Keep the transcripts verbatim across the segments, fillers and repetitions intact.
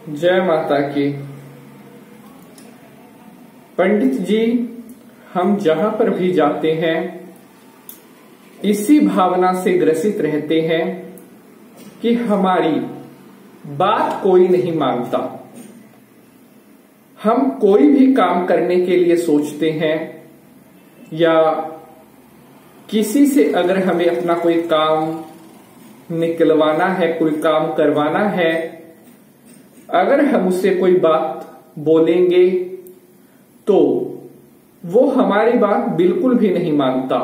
जय माता की। पंडित जी, हम जहां पर भी जाते हैं इसी भावना से ग्रसित रहते हैं कि हमारी बात कोई नहीं मानता। हम कोई भी काम करने के लिए सोचते हैं या किसी से अगर हमें अपना कोई काम निकलवाना है, कोई काम करवाना है, अगर हम उससे कोई बात बोलेंगे तो वो हमारी बात बिल्कुल भी नहीं मानता।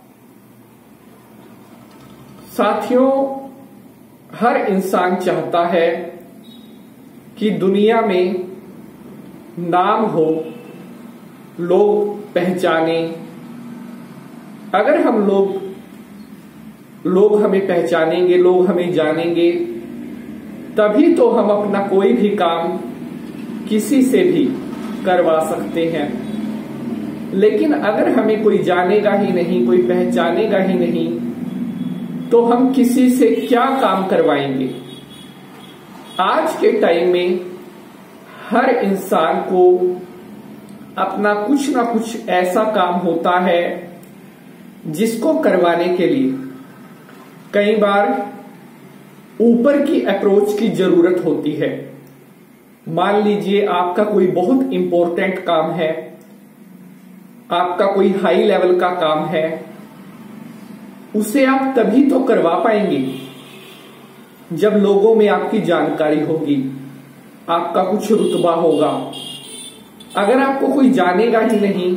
साथियों, हर इंसान चाहता है कि दुनिया में नाम हो, लोग पहचाने। अगर हम लोग लोग हमें पहचानेंगे, लोग हमें जानेंगे, तभी तो हम अपना कोई भी काम किसी से भी करवा सकते हैं। लेकिन अगर हमें कोई जानेगा ही नहीं, कोई पहचानेगा ही नहीं, तो हम किसी से क्या काम करवाएंगे। आज के टाइम में हर इंसान को अपना कुछ ना कुछ ऐसा काम होता है जिसको करवाने के लिए कई बार ऊपर की अप्रोच की जरूरत होती है। मान लीजिए आपका कोई बहुत इंपॉर्टेंट काम है, आपका कोई हाई लेवल का काम है, उसे आप तभी तो करवा पाएंगे जब लोगों में आपकी जानकारी होगी, आपका कुछ रुतबा होगा। अगर आपको कोई जानेगा ही नहीं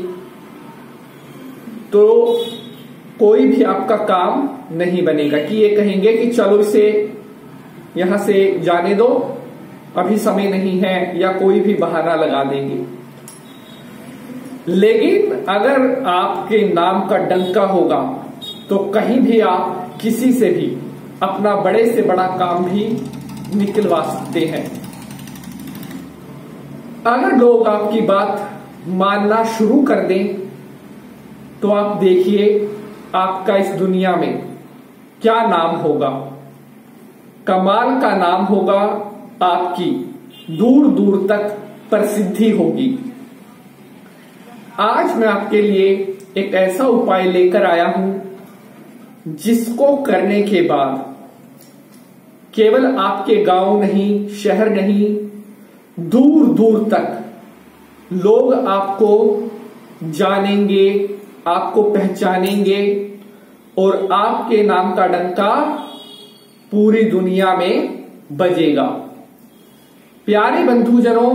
तो कोई भी आपका काम नहीं बनेगा कि ये कहेंगे कि चलो इसे यहां से जाने दो, अभी समय नहीं है, या कोई भी बहाना लगा देंगे। लेकिन अगर आपके नाम का डंका होगा तो कहीं भी आप किसी से भी अपना बड़े से बड़ा काम भी निकलवा सकते हैं। अगर लोग आपकी बात मानना शुरू कर दें तो आप देखिए आपका इस दुनिया में क्या नाम होगा। कमाल का नाम होगा, आपकी दूर दूर तक प्रसिद्धि होगी। आज मैं आपके लिए एक ऐसा उपाय लेकर आया हूं जिसको करने के बाद केवल आपके गांव नहीं, शहर नहीं, दूर दूर तक लोग आपको जानेंगे, आपको पहचानेंगे और आपके नाम का डंका पूरी दुनिया में बजेगा। प्यारे बंधुजनों,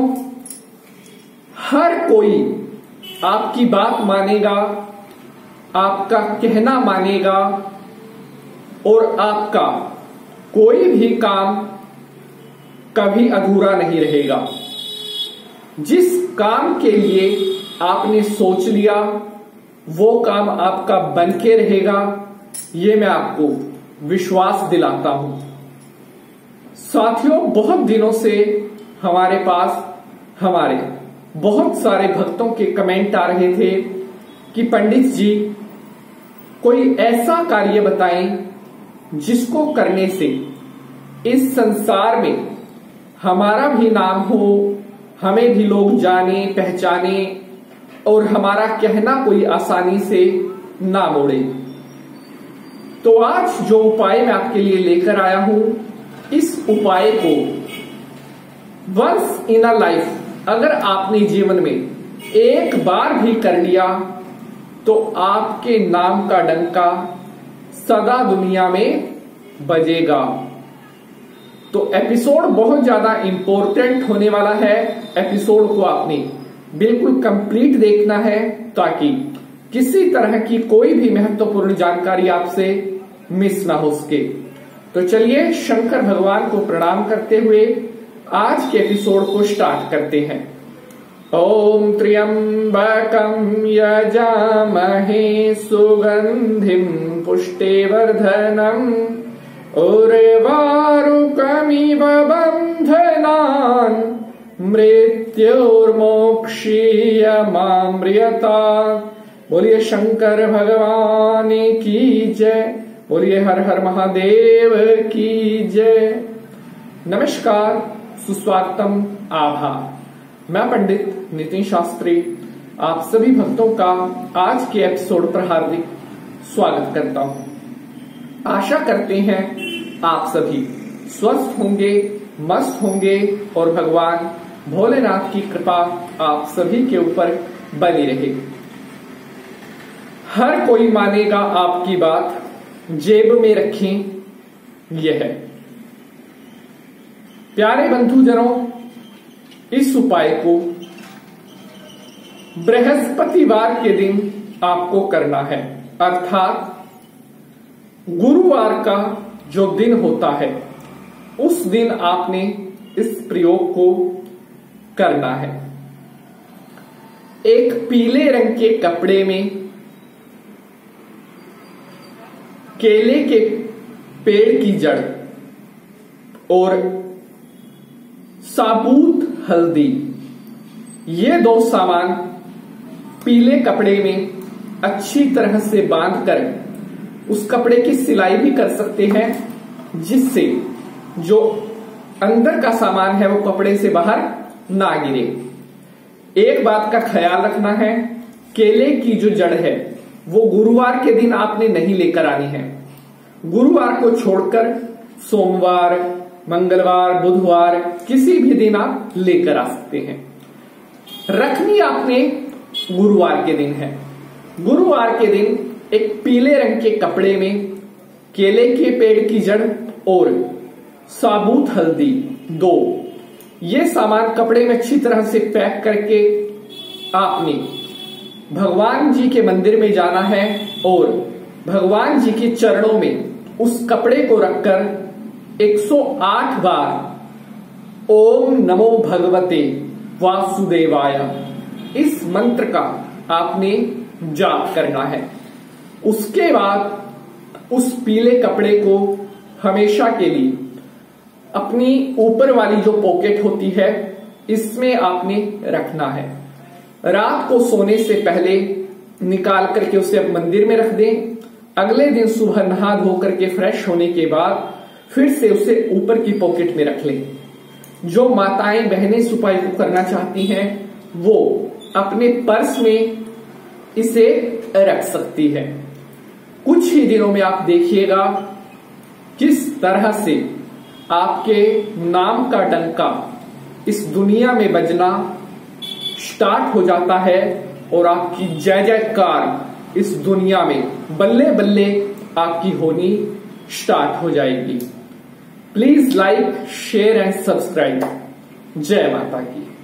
हर कोई आपकी बात मानेगा, आपका कहना मानेगा और आपका कोई भी काम कभी अधूरा नहीं रहेगा। जिस काम के लिए आपने सोच लिया वो काम आपका बन के रहेगा, ये मैं आपको विश्वास दिलाता हूं। साथियों, बहुत दिनों से हमारे पास हमारे बहुत सारे भक्तों के कमेंट आ रहे थे कि पंडित जी कोई ऐसा कार्य बताएं जिसको करने से इस संसार में हमारा भी नाम हो, हमें भी लोग जाने पहचाने और हमारा कहना कोई आसानी से ना मोड़े। तो आज जो उपाय मैं आपके लिए लेकर आया हूं, इस उपाय को वंस इन अ लाइफ अगर आपने जीवन में एक बार भी कर लिया तो आपके नाम का डंका सदा दुनिया में बजेगा। तो एपिसोड बहुत ज्यादा इंपॉर्टेंट होने वाला है। एपिसोड को आपने बिल्कुल कंप्लीट देखना है ताकि किसी तरह की कोई भी महत्वपूर्ण जानकारी आपसे मिस ना हो सके। तो चलिए शंकर भगवान को प्रणाम करते हुए आज के एपिसोड को स्टार्ट करते हैं। ओम त्र्यंबकं यजामहे सुगंधिं पुष्टिवर्धनम् उर्वारुकमिव बन्धनान् मृत्योर्मोक्षीयमामृतात्। बोलिए शंकर भगवान की जय, बोलिए हर हर महादेव की जय। नमस्कार सुस्वागतम, आभार। मैं पंडित नितिन शास्त्री आप सभी भक्तों का आज के एपिसोड पर हार्दिक स्वागत करता हूं। आशा करते हैं आप सभी स्वस्थ होंगे, मस्त होंगे और भगवान भोलेनाथ की कृपा आप सभी के ऊपर बनी रहे। हर कोई मानेगा आपकी बात, जेब में रखें यह। प्यारे बंधुजनों, इस उपाय को बृहस्पतिवार के दिन आपको करना है, अर्थात गुरुवार का जो दिन होता है उस दिन आपने इस प्रयोग को करना है। एक पीले रंग के कपड़े में केले के पेड़ की जड़ और साबुत हल्दी, ये दो सामान पीले कपड़े में अच्छी तरह से बांधकर उस कपड़े की सिलाई भी कर सकते हैं, जिससे जो अंदर का सामान है वो कपड़े से बाहर ना गिरे। एक बात का ख्याल रखना है, केले की जो जड़ है वो गुरुवार के दिन आपने नहीं लेकर आनी है। गुरुवार को छोड़कर सोमवार, मंगलवार, बुधवार किसी भी दिन आप लेकर आ सकते हैं। रखनी आपने गुरुवार के दिन है। गुरुवार के दिन एक पीले रंग के कपड़े में केले के पेड़ की जड़ और साबुत हल्दी दो, ये सामान कपड़े में अच्छी तरह से पैक करके आपने भगवान जी के मंदिर में जाना है और भगवान जी के चरणों में उस कपड़े को रखकर एक सौ आठ बार ओम नमो भगवते वासुदेवाय इस मंत्र का आपने जाप करना है। उसके बाद उस पीले कपड़े को हमेशा के लिए अपनी ऊपर वाली जो पॉकेट होती है इसमें आपने रखना है। रात को सोने से पहले निकाल करके उसे आप मंदिर में रख दें। अगले दिन सुबह नहा धो करके फ्रेश होने के बाद फिर से उसे ऊपर की पॉकेट में रख लें। जो माताएं बहनें इस उपाय को करना चाहती हैं वो अपने पर्स में इसे रख सकती है। कुछ ही दिनों में आप देखिएगा किस तरह से आपके नाम का डंका इस दुनिया में बजना स्टार्ट हो जाता है और आपकी जय जयकार इस दुनिया में बल्ले बल्ले आपकी होनी स्टार्ट हो जाएगी। Please like, share and subscribe. जय माता की।